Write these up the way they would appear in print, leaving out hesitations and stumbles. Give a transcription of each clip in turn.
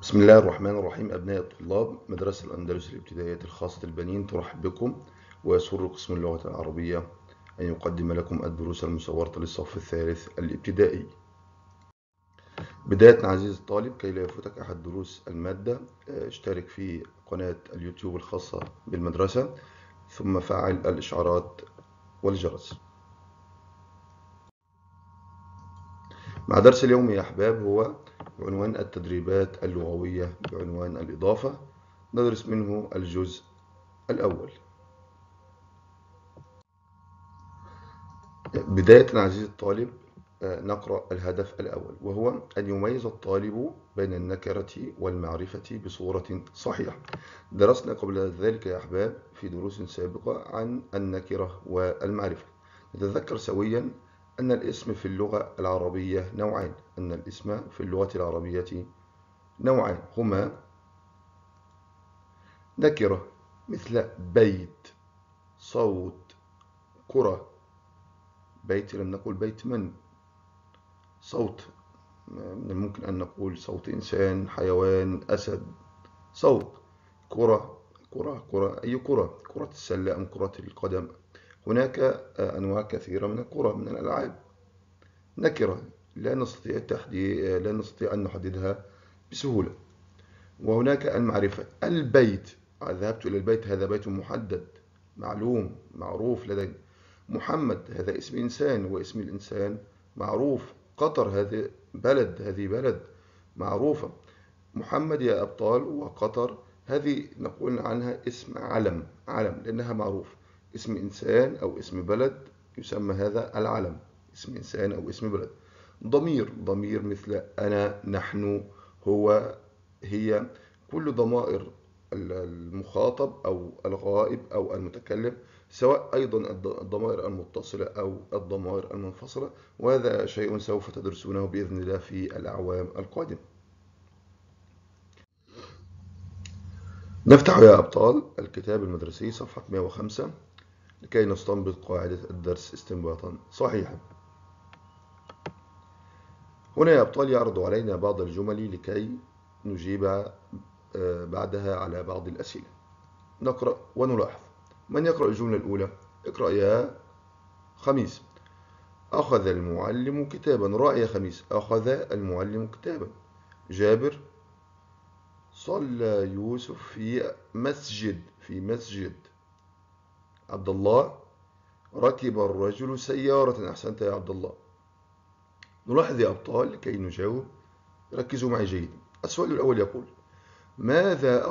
بسم الله الرحمن الرحيم. أبناء الطلاب، مدرسة الأندلس الابتدائية الخاصة البنين ترحب بكم، ويسر قسم اللغة العربية أن يقدم لكم الدروس المصورة للصف الثالث الابتدائي. بداية عزيزي الطالب، كي لا يفوتك أحد دروس المادة، اشترك في قناة اليوتيوب الخاصة بالمدرسة، ثم فعل الإشعارات والجرس. مع درس اليوم يا أحباب هو بعنوان التدريبات اللغوية بعنوان الإضافة، ندرس منه الجزء الأول. بداية عزيزي الطالب، نقرأ الهدف الأول، وهو أن يميز الطالب بين النكرة والمعرفة بصورة صحيحة. درسنا قبل ذلك يا أحباب في دروس سابقة عن النكرة والمعرفة. نتذكر سويا أن الاسم في اللغة العربية نوعان. هما نكرة مثل بيت، صوت، كرة. بيت لم نقل بيت من. صوت من الممكن أن نقول صوت إنسان، حيوان، أسد. صوت. كرة أي كرة، كرة السلة أم كرة القدم. هناك أنواع كثيرة من الكرة من الألعاب. نكرة لا نستطيع أن نحددها بسهولة. وهناك المعرفة. البيت، ذهبت إلى البيت، هذا بيت محدد، معلوم، معروف لدي. محمد، هذا اسم إنسان، واسم الإنسان معروف. قطر، هذه بلد معروفة. محمد يا أبطال وقطر، هذه نقول عنها اسم علم لأنها معروف. اسم إنسان أو اسم بلد يسمى هذا العلم، اسم إنسان أو اسم بلد. ضمير مثل أنا، نحن، هو، هي. كل ضمائر المخاطب أو الغائب أو المتكلم، سواء أيضا الضمائر المتصلة أو الضمائر المنفصلة. وهذا شيء سوف تدرسونه بإذن الله في الأعوام القادمة. نفتح يا أبطال الكتاب المدرسي صفحة 105 لكي نستنبط قاعدة الدرس استنباطا صحيحا. هنا يا أبطال يعرض علينا بعض الجمل لكي نجيب بعدها على بعض الأسئلة. نقرأ ونلاحظ. من يقرأ الجملة الأولى؟ اقرأ يا خميس. أخذ المعلم كتابا. راء يا خميس. أخذ المعلم كتابا. جابر: صلى يوسف في مسجد. عبد الله: ركب الرجل سيارة. أحسنت يا عبد الله. نلاحظ يا أبطال لكي نجاوب، ركزوا معي جيدا. السؤال الأول يقول: ماذا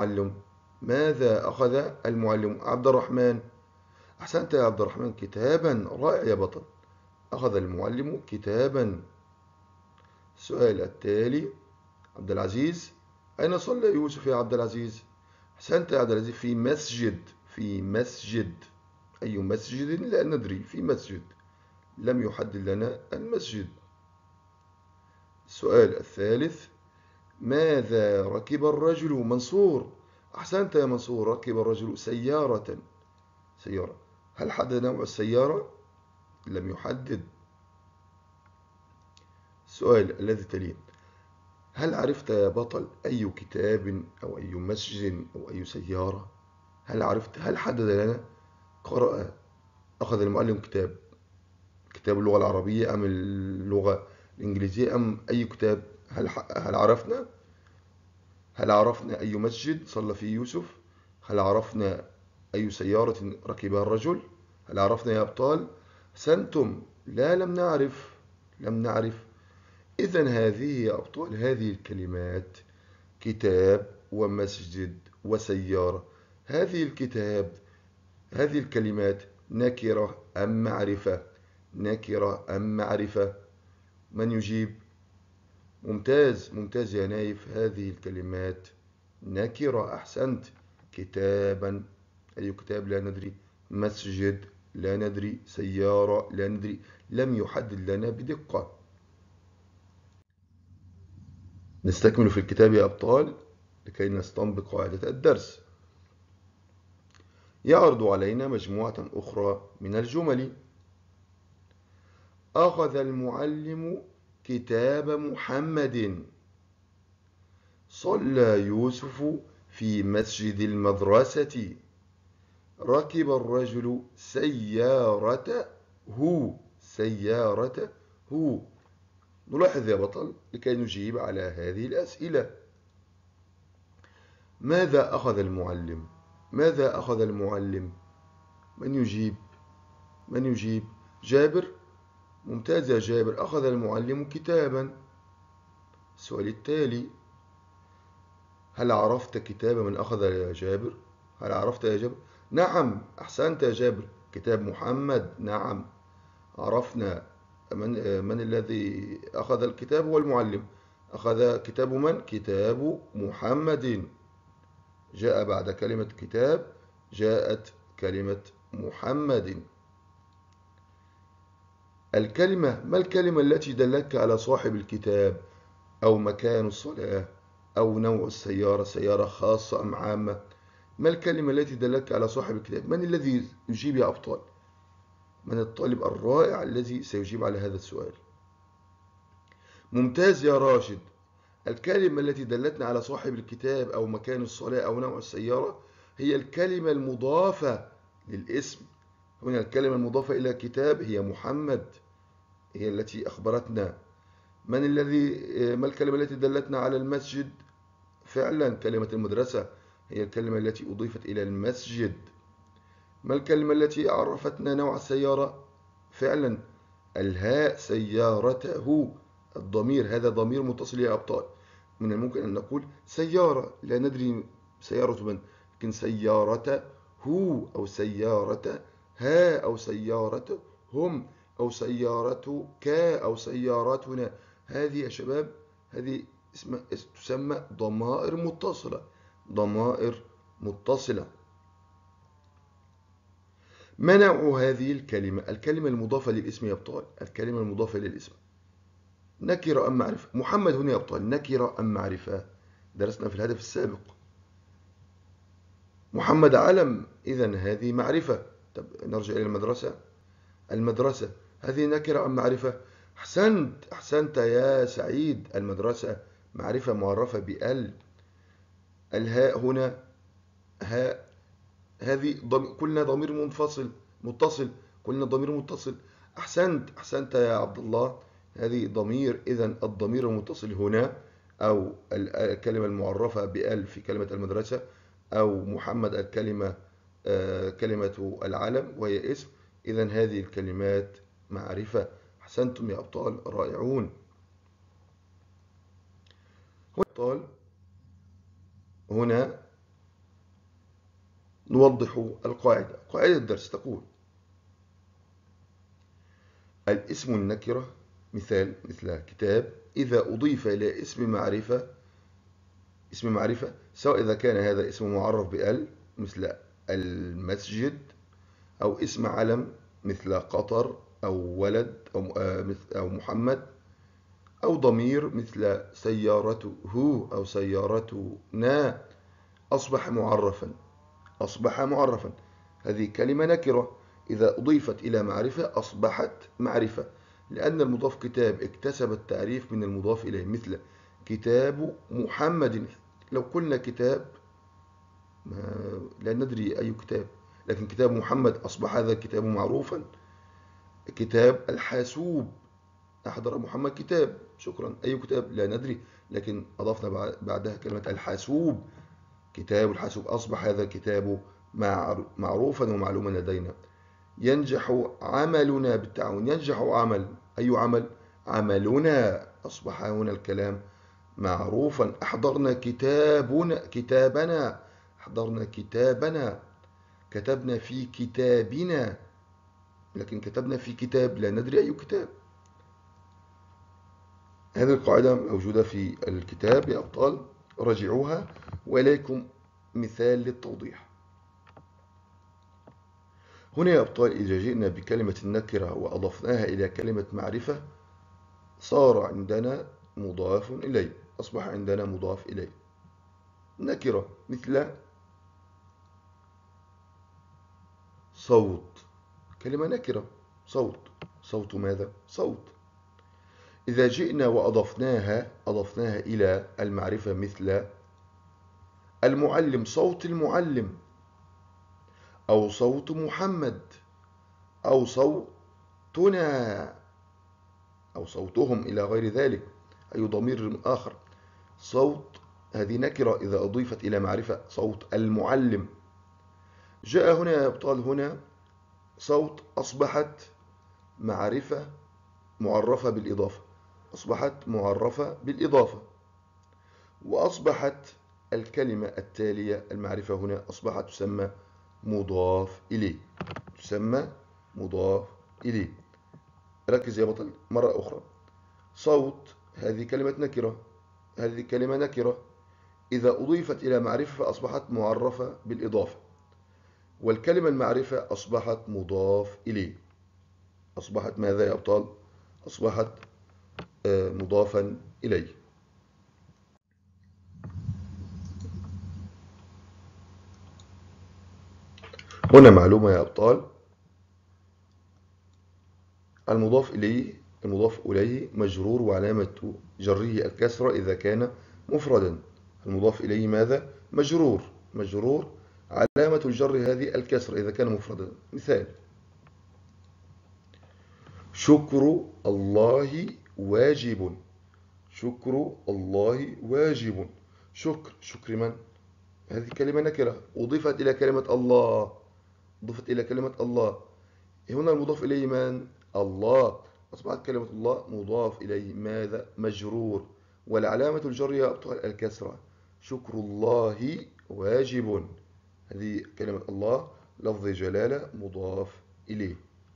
أخذ المعلم؟ عبد الرحمن. أحسنت يا عبد الرحمن، كتابا. رائع يا بطل. أخذ المعلم كتابا. السؤال التالي: عبد العزيز: أين صلى يوسف يا عبد العزيز؟ أحسنت يا عبد العزيز، في مسجد. أي مسجد لا ندري، في مسجد، لم يحدد لنا المسجد. السؤال الثالث: ماذا ركب الرجل؟ منصور. أحسنت يا منصور، ركب الرجل سيارة. هل حدد نوع السيارة؟ لم يحدد. السؤال الذي تليه: هل عرفت يا بطل أي كتاب أو أي مسجد أو أي سيارة؟ هل عرفت؟ هل حدد لنا؟ قرأ. أخذ المعلم كتاب اللغة العربية أم اللغة الإنجليزية أم أي كتاب؟ هل عرفنا؟ هل عرفنا أي مسجد صلى فيه يوسف؟ هل عرفنا أي سيارة ركبها الرجل؟ هل عرفنا يا أبطال؟ سنتم لا، لم نعرف. إذن هذه يا أبطال، هذه الكلمات كتاب ومسجد وسيارة، هذه الكلمات نكرة أم معرفة؟ من يجيب؟ ممتاز يا نايف، هذه الكلمات نكرة. أحسنت. كتابا، أي كتاب لا ندري. مسجد لا ندري. سيارة لا ندري. لم يحدد لنا بدقة. نستكمل في الكتاب يا أبطال لكي نستنبط قاعدة الدرس. يعرض علينا مجموعة أخرى من الجمل. أخذ المعلم كتاب محمد. صلى يوسف في مسجد المدرسة. ركب الرجل سيارته. نلاحظ يا بطل لكي نجيب على هذه الأسئلة. ماذا أخذ المعلم؟ ماذا أخذ المعلم؟ من يجيب؟ من يجيب؟ جابر. ممتاز يا جابر، أخذ المعلم كتابا. السؤال التالي: هل عرفت كتاب من أخذ يا جابر؟ هل عرفت يا جابر؟ نعم، أحسنت يا جابر، كتاب محمد. نعم، عرفنا. من الذي أخذ الكتاب؟ هو المعلم. أخذ كتاب من؟ كتاب محمد. جاء بعد كلمة كتاب جاءت كلمة محمد. ما الكلمة التي دلتك على صاحب الكتاب، أو مكان الصلاة، أو نوع السيارة، سيارة خاصة أم عامة؟ ما الكلمة التي دلتك على صاحب الكتاب؟ من الذي يجيب يا أبطال؟ من الطالب الرائع الذي سيجيب على هذا السؤال؟ ممتاز يا راشد. الكلمة التي دلتنا على صاحب الكتاب أو مكان الصلاة أو نوع السيارة هي الكلمة المضافة للاسم. هنا الكلمة المضافة إلى كتاب هي محمد، هي التي أخبرتنا. ما الكلمة التي دلتنا على المسجد؟ فعلا كلمة المدرسة هي الكلمة التي أضيفت إلى المسجد. ما الكلمة التي عرفتنا نوع السيارة؟ فعلا الهاء، سيارته. الضمير هذا ضمير متصل يا أبطال. من الممكن أن نقول سيارة، لا ندري سيارة من، لكن سيارته أو سيارته ها أو سيارته هم أو سيارتك أو سيارتنا. هذه يا شباب، هذه تسمى ضمائر متصلة. ضمائر متصلة. ما نوع هذه الكلمة؟ الكلمة المضافة للاسم يا أبطال، الكلمة المضافة للاسم نكرة أم معرفة؟ محمد هنا يا أبطال نكرة أم معرفة؟ درسنا في الهدف السابق. محمد علم، إذن هذه معرفة. طب نرجع إلى المدرسة. المدرسة هذه نكرة أم معرفة؟ أحسنت يا سعيد، المدرسة معرفة معرفة بأل. الهاء هنا هاء، هذه قلنا ضمير متصل. قلنا ضمير متصل. أحسنت يا عبد الله، هذه ضمير. إذن الضمير المتصل هنا أو الكلمة المعرفة بأل في كلمة المدرسة، أو محمد الكلمة كلمة العلم وهي اسم. إذن هذه الكلمات معرفة. أحسنتم يا أبطال، رائعون. أبطال هنا نوضح القاعدة. قاعدة الدرس تقول: الاسم النكرة مثل كتاب إذا أضيف إلى اسم معرفة سواء إذا كان هذا اسم معرف بأل مثل المسجد، أو اسم علم مثل قطر أو ولد أو محمد، أو ضمير مثل سيارته أو سيارتنا، أصبح معرفا. هذه كلمة نكرة إذا أضيفت إلى معرفة أصبحت معرفة، لأن المضاف كتاب اكتسب التعريف من المضاف إليه، مثل كتاب محمد. لو قلنا كتاب لا ندري أي كتاب، لكن كتاب محمد أصبح هذا الكتاب معروفا. كتاب الحاسوب، أحضر محمد كتاب، شكرا، أي كتاب لا ندري، لكن أضفنا بعدها كلمة الحاسوب. كتاب الحاسوب أصبح هذا الكتاب معروفا ومعلوما لدينا. ينجح عملنا بالتعاون. ينجح أي عمل؟ عملنا. أصبح هنا الكلام معروفا. أحضرنا كتابنا. كتبنا في كتابنا، لكن كتبنا في كتاب لا ندري أي كتاب. هذه القاعدة موجودة في الكتاب يا أبطال، راجعوها. وإليكم مثال للتوضيح. هنا يا أبطال إذا جئنا بكلمة النكرة وأضفناها إلى كلمة معرفة صار عندنا مضاف إليه، أصبح عندنا مضاف إليه. نكرة مثل صوت، كلمة نكرة. صوت ماذا؟ صوت. إذا جئنا أضفناها إلى المعرفة مثل المعلم، صوت المعلم، أو صوت محمد، أو صوتنا، أو صوتهم إلى غير ذلك، أي ضمير آخر. صوت هذه نكرة إذا أضيفت إلى معرفة، صوت المعلم. جاء هنا يا أبطال، هنا صوت أصبحت معرفة معرفة بالإضافة، أصبحت معرفة بالإضافة، وأصبحت الكلمة التالية المعرفة هنا أصبحت تسمى مضاف إليه، تسمى مضاف إليه. ركز يا بطل مرة أخرى. صوت هذه كلمة نكرة، هذه كلمة نكرة إذا أضيفت إلى معرفة فأصبحت معرفة بالإضافة، والكلمة المعرفة أصبحت مضاف إليه. أصبحت ماذا يا أبطال؟ أصبحت مضافا إليه. هنا معلومة يا أبطال، المضاف إليه مجرور وعلامة جره الكسرة إذا كان مفردا. المضاف إليه ماذا؟ مجرور علامة الجر هذه الكسرة إذا كان مفردا. مثال: شكر الله واجب. شكر الله واجب. شكر من؟ هذه كلمة نكرة أضيفت إلى كلمة الله، أضيفت إلى كلمة الله. هنا المضاف إليه من؟ الله. أصبحت كلمة الله مضاف إليه ماذا؟ مجرور، والعلامة الجر يا أبطال الكسرة. شكر الله واجب، هذه كلمة الله لفظ جلالة مضاف إليه.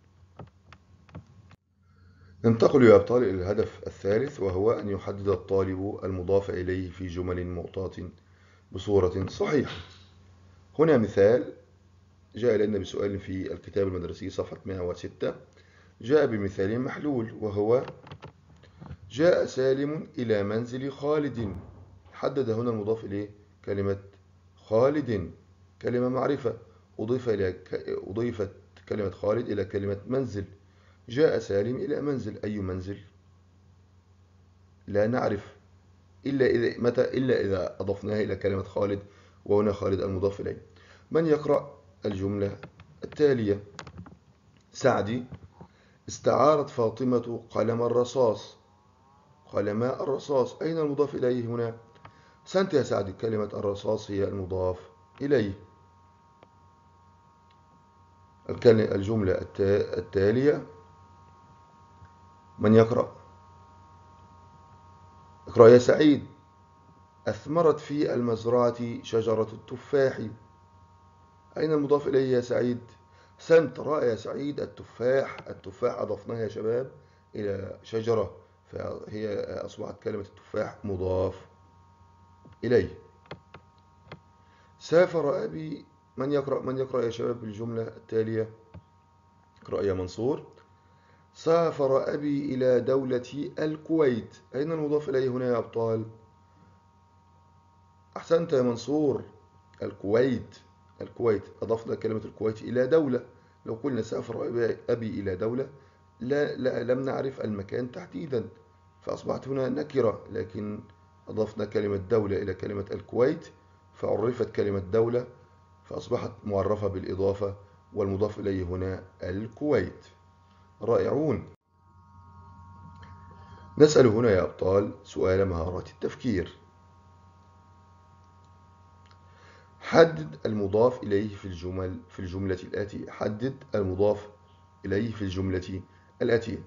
ننتقل يا أبطال إلى الهدف الثالث، وهو أن يحدد الطالب المضاف إليه في جمل معطاة بصورة صحيحة. هنا مثال جاء لنا بسؤال في الكتاب المدرسي صفحة 106، جاء بمثال محلول، وهو: جاء سالم إلى منزل خالد. حدد هنا المضاف إليه كلمة خالد، كلمة معرفة أضيفت كلمة خالد إلى كلمة منزل. جاء سالم إلى منزل، أي منزل؟ لا نعرف إلا إذا أضفناها إلى كلمة خالد، وهنا خالد المضاف إليه. من يقرأ الجملة التالية؟ سعدي: استعارت فاطمة قلم الرصاص. قلماء الرصاص، أين المضاف إليه هنا؟ أحسنت يا سعدي، كلمة الرصاص هي المضاف إليه. الجملة التالية، من يقرأ؟ اقرأ يا سعيد. أثمرت في المزرعة شجرة التفاح. أين المضاف إليه يا سعيد؟ أحسنت، رأى يا سعيد التفاح. التفاح أضفناه يا شباب إلى شجرة، فهي أصبحت كلمة التفاح مضاف إليه. سافر أبي. من يقرأ يا شباب بالجملة التالية؟ اقرأ يا منصور. سافر أبي إلى دولة الكويت. أين المضاف إليه هنا يا أبطال؟ أحسنت يا منصور، الكويت. الكويت أضفنا كلمة الكويت إلى دولة. لو قلنا سافر أبي إلى دولة لم نعرف المكان تحديدا، فأصبحت هنا نكرة، لكن أضفنا كلمة دولة إلى كلمة الكويت فعرفت كلمة دولة، فأصبحت معرفة بالإضافة، والمضاف إليه هنا الكويت. رائعون. نسأل هنا يا أبطال سؤال مهارات التفكير. حدد المضاف إليه في الجملة الآتية. حدد المضاف إليه في الجملة الآتية: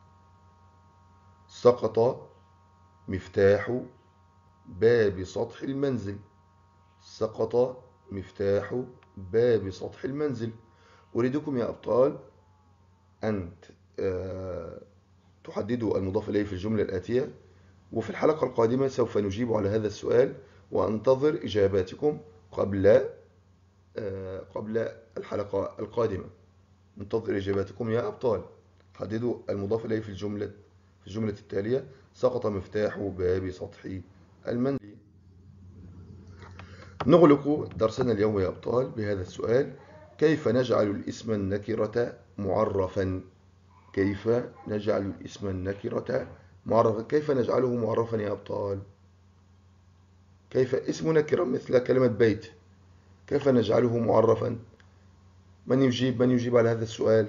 سقط مفتاح باب سطح المنزل. سقط مفتاح باب سطح المنزل. أريدكم يا أبطال أن تحددوا المضاف إليه في الجملة الآتية، وفي الحلقة القادمة سوف نجيب على هذا السؤال، وأنتظر إجاباتكم قبل الحلقة القادمة. منتظر إجاباتكم يا أبطال. حددوا المضاف إليه في الجملة التالية: سقط مفتاح باب سطح المنزل. نغلق درسنا اليوم يا أبطال بهذا السؤال: كيف نجعل الاسم النكرة معرفا؟ كيف نجعل الاسم النكرة معرفا. كيف نجعله معرفا يا أبطال؟ كيف اسم نكرة مثل كلمة بيت، كيف نجعله معرفا؟ من يجيب على هذا السؤال؟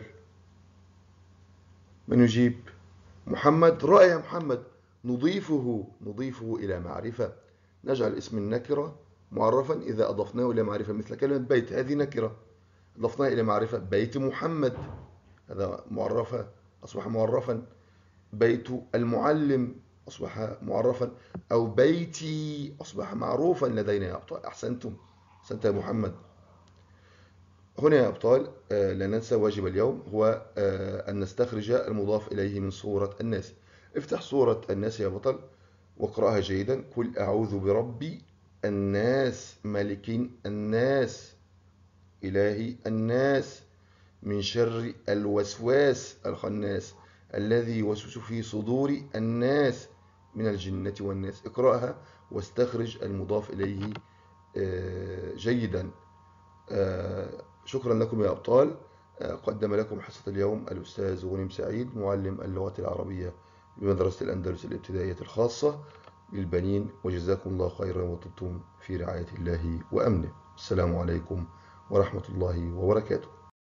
من يجيب؟ محمد، رأي يا محمد. نضيفه إلى معرفة. نجعل اسم النكرة معرفا إذا أضفناه إلى معرفة، مثل كلمة بيت، هذه نكرة أضفناها إلى معرفة. بيت محمد هذا معرفة، أصبح معرفا. بيت المعلم أصبح معرفا. أو بيتي أصبح معروفا لدينا يا أبطال. أحسنتم، أحسنت يا محمد. هنا يا أبطال لا ننسى واجب اليوم هو أن نستخرج المضاف إليه من صورة الناس. افتح صورة الناس يا بطل واقرأها جيدا. قل أعوذ برب الناس، ملك الناس، إله الناس، من شر الوسواس الخناس، الذي يوسوس في صدور الناس من الجنة والناس. اقرأها واستخرج المضاف إليه جيدا. شكرا لكم يا أبطال. قدم لكم حصة اليوم الأستاذ غنيم سعيد، معلم اللغة العربية بمدرسة الأندلس الابتدائية الخاصة للبنين، وجزاكم الله خيرا وطبتم في رعاية الله وأمنه. السلام عليكم ورحمة الله وبركاته.